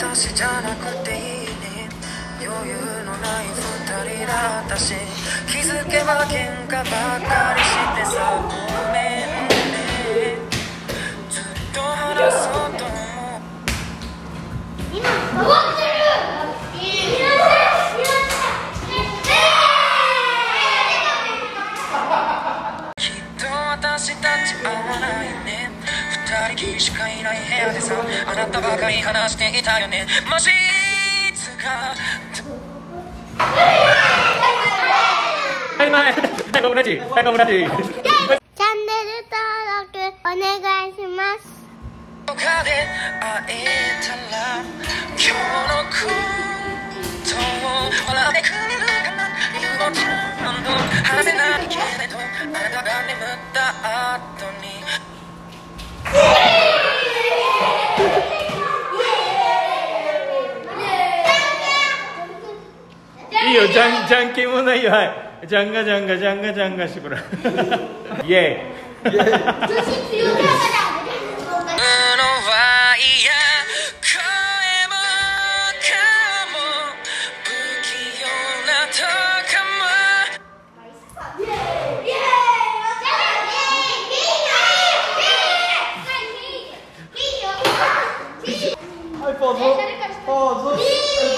話じゃなくていいね。余裕のない二人だったし、気づけば喧嘩ばっかりしてさ、ごめんね。ずっと話そうと思う。今終わってる。きっと私たち合わないね。二人きりしかいない部屋でさ、あなたばかり話していたよね。もしいつかはいご無事。 チャンネル登録お願いします。 どこかで会えたら今日のことを笑ってくれるかな。言うちゃんと話せないけれど、あなたが眠った後にいいよ、じゃんけんもないよ。はい、ジャンガジャンガジャンガジャンガしてこれ。イエーイ。 のワイヤ声も顔も不器用なとかも。 はい、ポーズ。ポーズ。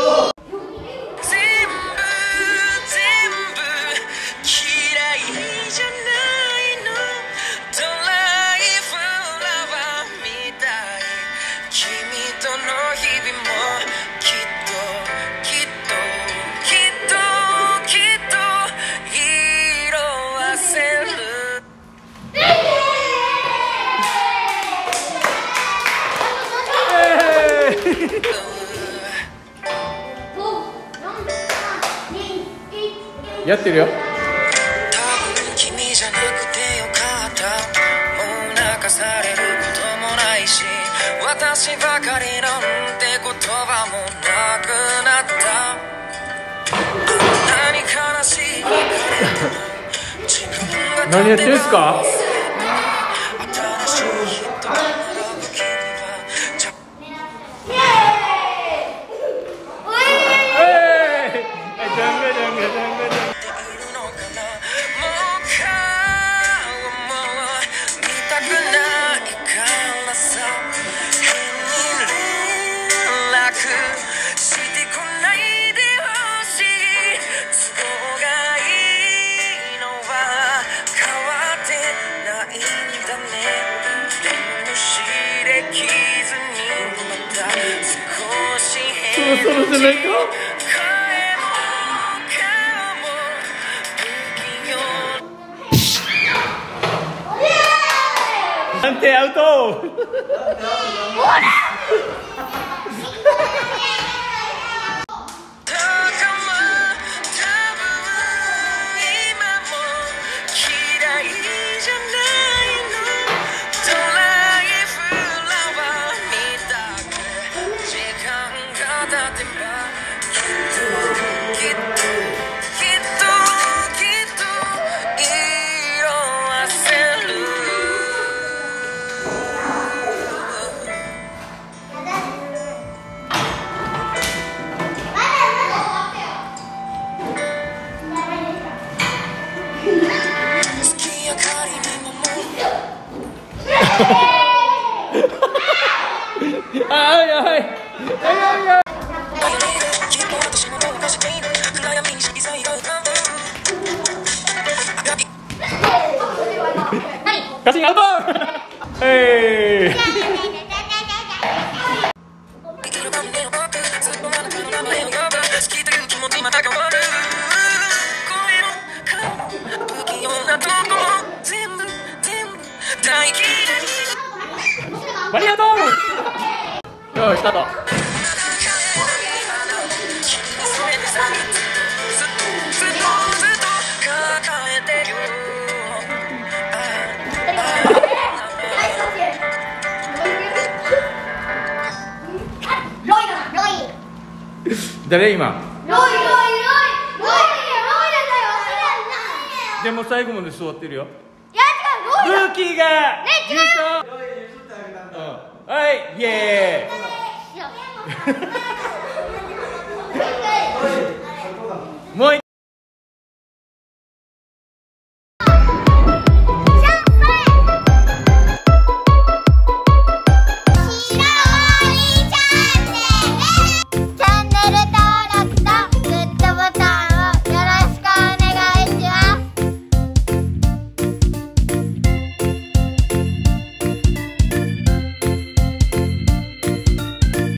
やってるよ。 多分君じゃなくてよかった。もう泣かされることもないし、私ばかりなんて言葉もなくなった。あんなに悲しい別れでも自分が何やってんすか。 新しい人と会う君はじゃジャンガジャンガジャンガジャンガ。そろそろじゃないか。判定アウト。ガチンアウト。ありがとう。よーい、スタート。誰今？ロイでも最後まで座ってるよ。 いや違う、ロイだ。 ルーキーが優勝。はい、イエーイ。 もう一